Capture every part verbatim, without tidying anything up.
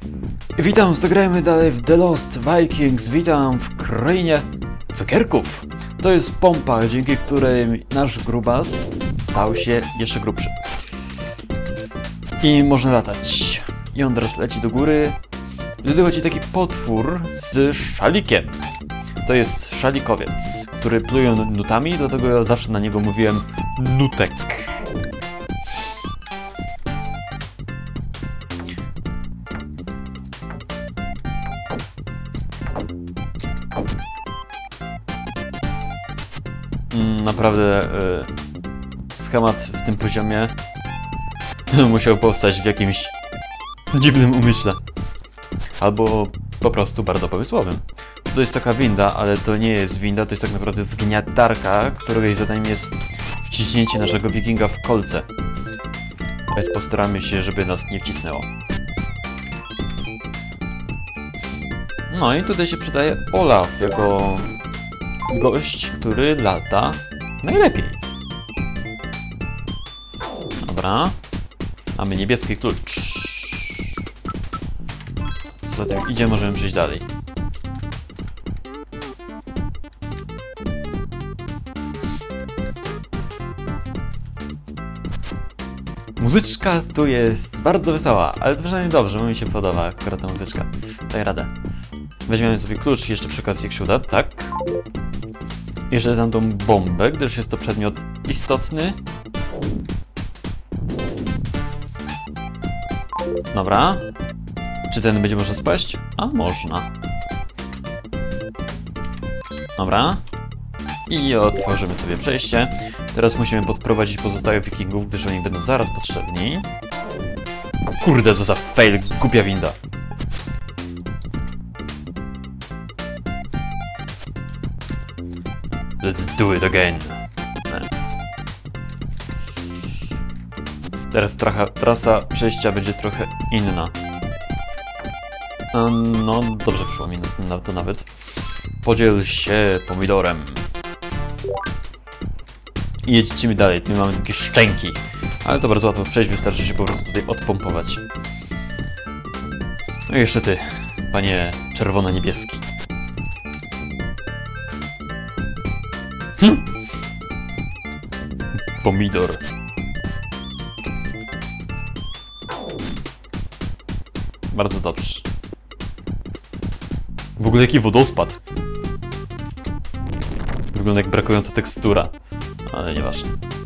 Witam, zagrajmy dalej w The Lost Vikings. Witam w krainie cukierków. To jest pompa, dzięki której nasz grubas stał się jeszcze grubszy. I można latać. I on teraz leci do góry. Gdy dochodzi taki potwór z szalikiem. To jest szalikowiec, który pluje nutami, dlatego ja zawsze na niego mówiłem nutek. Naprawdę yy, schemat w tym poziomie musiał powstać w jakimś dziwnym umyśle. Albo po prostu bardzo pomysłowym. To jest taka winda, ale to nie jest winda, to jest tak naprawdę zgniatarka, której zadaniem jest wciśnięcie naszego wikinga w kolce. Więc postaramy się, żeby nas nie wcisnęło. No i tutaj się przydaje Olaf jako gość, który lata najlepiej. Dobra. Mamy niebieski klucz. Co za tym idzie, możemy przejść dalej. Muzyczka tu jest bardzo wesoła, ale to przynajmniej dobrze, bo mi się podoba akurat ta muzyczka. Daj radę. Weźmiemy sobie klucz jeszcze przy okazji, jak się uda, tak. Jeszcze dam tą bombę, gdyż jest to przedmiot istotny. Dobra. Czy ten będzie można spaść? A, można. Dobra. I otworzymy sobie przejście. Teraz musimy podprowadzić pozostałych wikingów, gdyż oni będą zaraz potrzebni. Kurde, co za fail, głupia winda. Let's do it again. Teraz tracha, trasa przejścia będzie trochę inna. No, dobrze wyszło mi na to nawet. Podziel się pomidorem. I jedźmy dalej, tu mamy takie szczęki. Ale to bardzo łatwo przejść, wystarczy się po prostu tutaj odpompować. No i jeszcze ty, panie czerwono-niebieski. Hm. Pomidor. Bardzo dobrze. W ogóle jaki wodospad. Wygląda jak brakująca tekstura. Ale nieważne.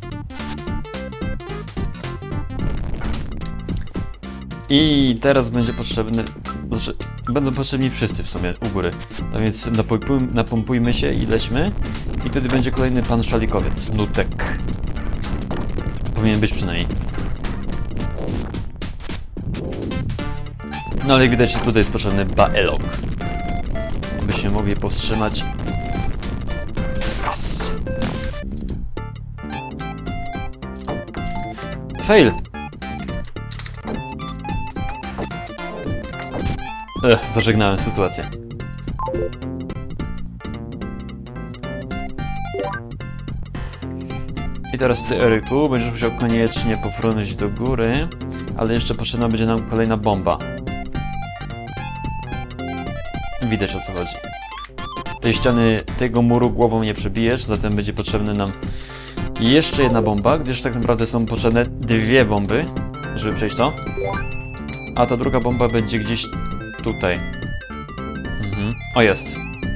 I teraz będzie potrzebny... Znaczy, będą potrzebni wszyscy w sumie u góry. No więc napompujmy się i lećmy. I wtedy będzie kolejny pan szalikowiec. Nutek. Powinien być przynajmniej. No ale jak widać, tutaj jest potrzebny baelok. Abyśmy mogli powstrzymać gaz. Fail! Ech, zażegnałem sytuację. I teraz ty, Eryku, będziesz musiał koniecznie pofrunąć do góry, ale jeszcze potrzebna będzie nam kolejna bomba. Widać, o co chodzi. Tej ściany, tego muru głową nie przebijesz, zatem będzie potrzebna nam jeszcze jedna bomba, gdyż tak naprawdę są potrzebne dwie bomby, żeby przejść to. A ta druga bomba będzie gdzieś tutaj. Mhm. O, jest.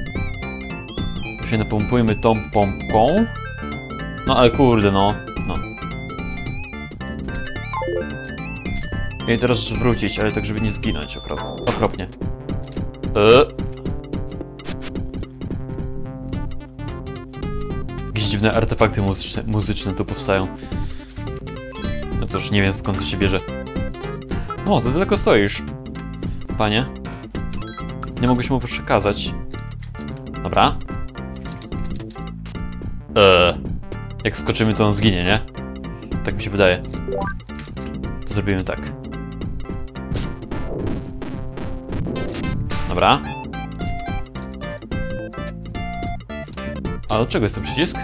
Się napompujmy tą pompką. No ale kurde, no. no. I teraz wrócić, ale tak, żeby nie zginąć okrop okropnie. Eee. Jakieś dziwne artefakty muzyczne, muzyczne tu powstają. No cóż, nie wiem, skąd to się bierze. No, za daleko stoisz, panie. Nie mogłeś mu przekazać. Dobra. Eee. Jak skoczymy, to on zginie, nie? Tak mi się wydaje. To zrobimy tak. Dobra. A od czego jest ten przycisk?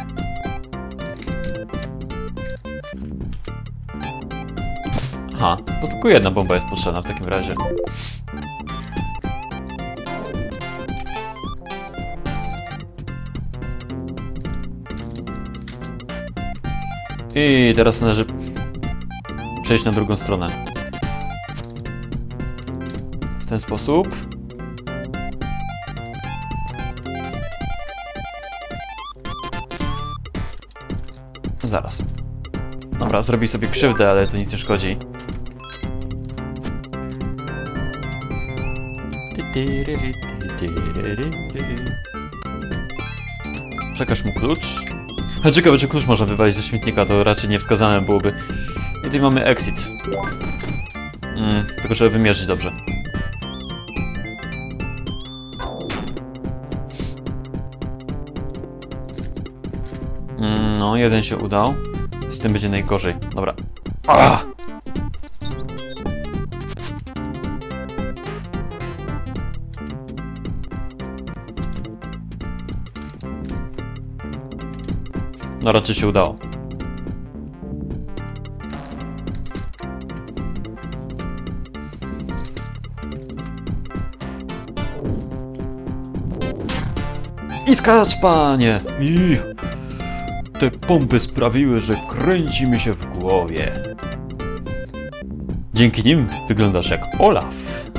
Aha, to tylko jedna bomba jest potrzebna w takim razie. I teraz należy przejść na drugą stronę. W ten sposób. Zaraz. Dobra, zrobi sobie krzywdę, ale to nic nie szkodzi. Przekaż mu klucz. A ciekawe, czy klucz można wywalić ze śmietnika, to raczej niewskazane byłoby. I tutaj mamy exit. Mm, tylko trzeba wymierzyć dobrze. Mm, no, jeden się udał. Z tym będzie najgorzej. Dobra. Ah! No raczej się udało. I skacz, panie! I te pompy sprawiły, że kręci mi się w głowie. Dzięki nim wyglądasz jak Olaf.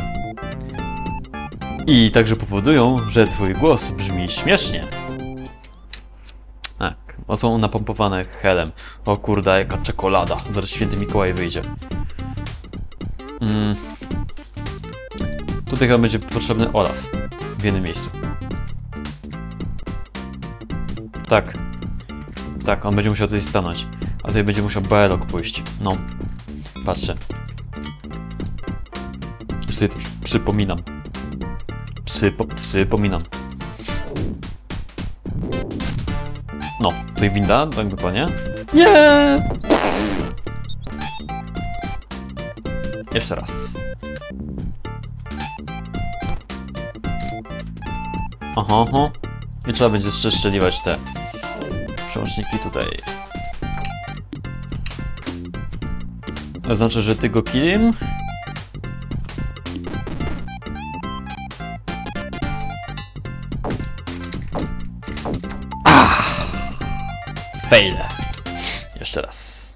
I także powodują, że twój głos brzmi śmiesznie. Tak, bo są napompowane helem. O kurde, jaka czekolada. Zaraz święty Mikołaj wyjdzie. Mm. Tutaj chyba będzie potrzebny Olaf. W jednym miejscu. Tak. Tak, on będzie musiał tutaj stanąć. A tutaj będzie musiał Belok pójść. No. Patrzcie. Już sobie to przypominam. Przypo, przypominam. No, tutaj winda, tak dokładnie. Nie! Jeszcze raz. Aha, aha. I trzeba będzie jeszcze strzeliwać te przełączniki tutaj. To znaczy, że ty go killim. Fail. Jeszcze raz.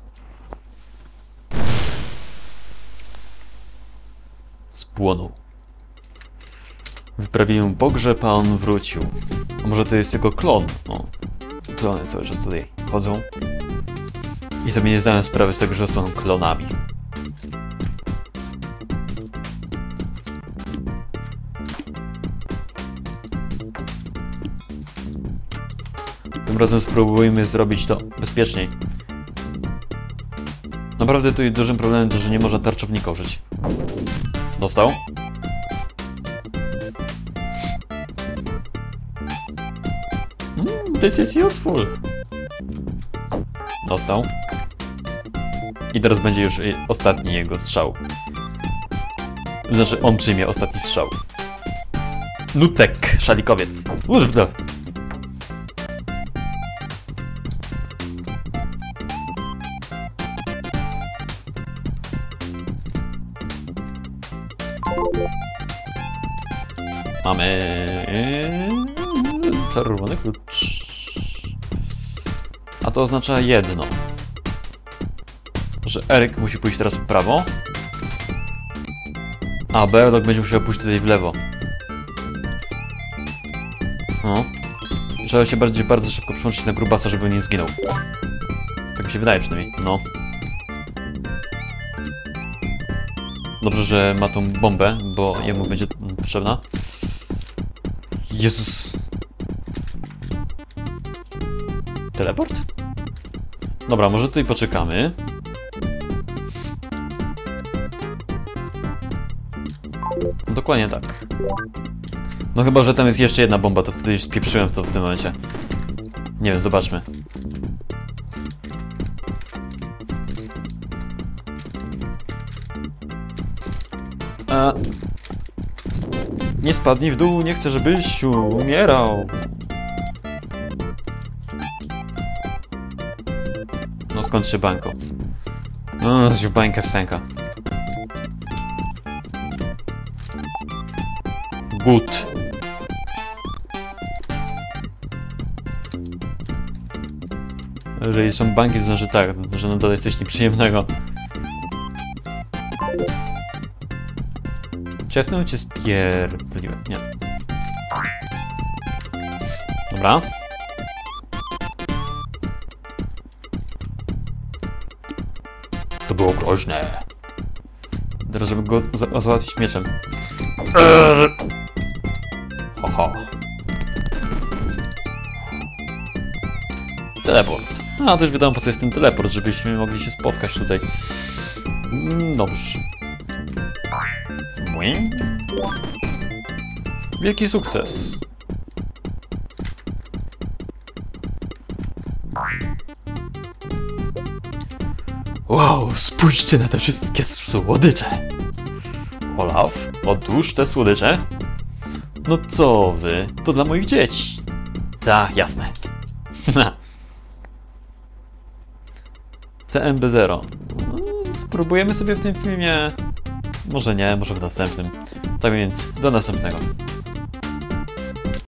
Spłonął. Wyprawiłem pogrzeb, a on wrócił. A może to jest jego klon? O, klony cały czas tutaj chodzą. I sobie nie zdałem sprawy z tego, że są klonami. Tym razem spróbujmy zrobić to bezpieczniej. Naprawdę tutaj dużym problemem to, że nie można tarczownika użyć. Dostał? Mm, this is useful. Dostał. I teraz będzie już ostatni jego strzał. Znaczy, on przyjmie ostatni strzał. Nutek, szalikowiec. Urde. Mamy czerwony klucz. A to oznacza jedno. Że Eryk musi pójść teraz w prawo. A Belok będzie musiał pójść tutaj w lewo. O. Trzeba się bardziej, bardzo szybko przyłączyć na grubasa, żeby nie zginął. Tak mi się wydaje przynajmniej. No. Dobrze, że ma tą bombę, bo jemu będzie potrzebna. Jezus. Teleport? Dobra, może tutaj poczekamy. Dokładnie tak. No chyba, że tam jest jeszcze jedna bomba, to wtedy już spieprzyłem to w tym momencie. Nie wiem, zobaczmy. A... Nie spadnij w dół, nie chcę, żebyś umierał. No skończy się bańką. No, już bańka wstęka. Good. Jeżeli są banki, to znaczy tak, że na dole jest coś nieprzyjemnego. Czy ja w tym momencie spierdoliłem? Nie. Dobra. To było groźne. Teraz, żeby go za załatwić mieczem. Ho, ho. Teleport. A, to już wiadomo, po co jest ten teleport, żebyśmy mogli się spotkać tutaj. Mm, dobrze. Błing. Wielki sukces. Wow, spójrzcie na te wszystkie słodycze. Olaf, odłóż te słodycze. No co wy, to dla moich dzieci. Ta, jasne. C M B zero. No, spróbujemy sobie w tym filmie. Może nie, może w następnym. Tak więc, do następnego.